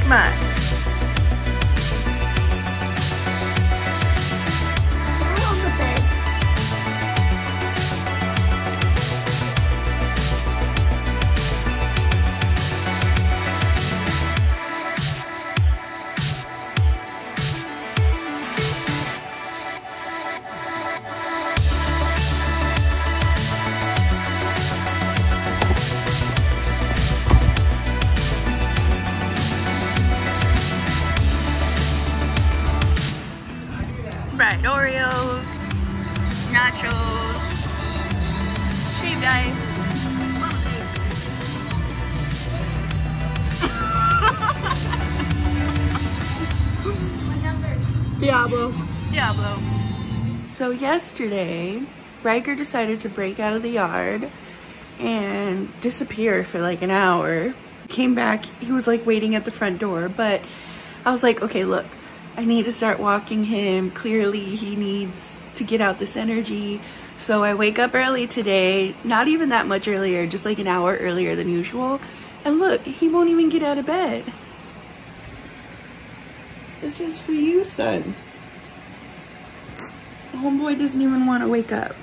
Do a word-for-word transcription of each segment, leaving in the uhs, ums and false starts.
Right. Fried Oreos, nachos, shaved ice. Diablo. Diablo. So yesterday, Riker decided to break out of the yard and disappear for like an hour. Came back, he was like waiting at the front door, but I was like, okay, look, I need to start walking him. Clearly he needs to get out this energy. So I wake up early today, not even that much earlier, just like an hour earlier than usual. And look, he won't even get out of bed. This is for you, son. The homeboy doesn't even want to wake up.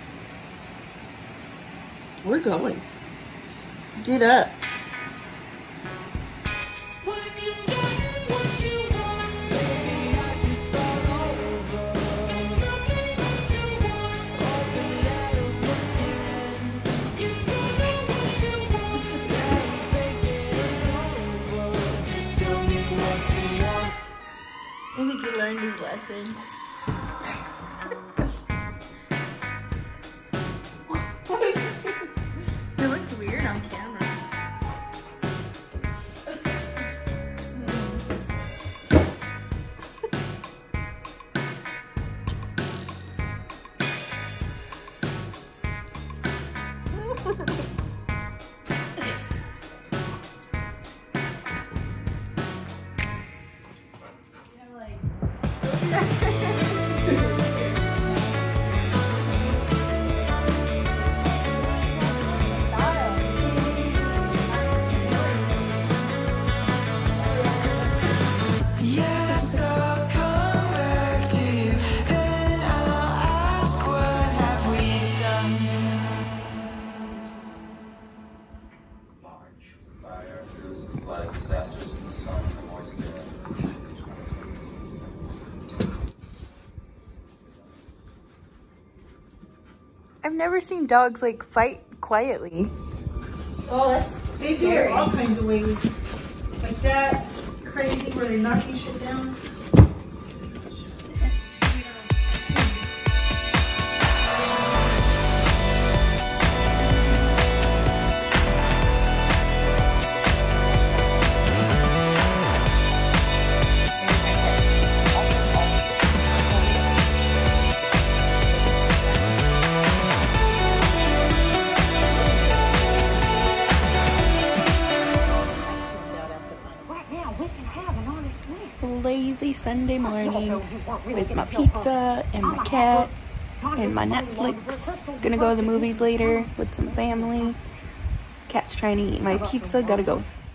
We're going. Get up. I think he learned his lesson. It looks weird on camera. I've never seen dogs like fight quietly. Oh, that's they do it all kinds of ways. Like that, crazy where they're knocking shit down. Lazy Sunday morning with my pizza and my cat and my Netflix. Gonna go to the movies later with some family. Cat's trying to eat my pizza. Gotta go.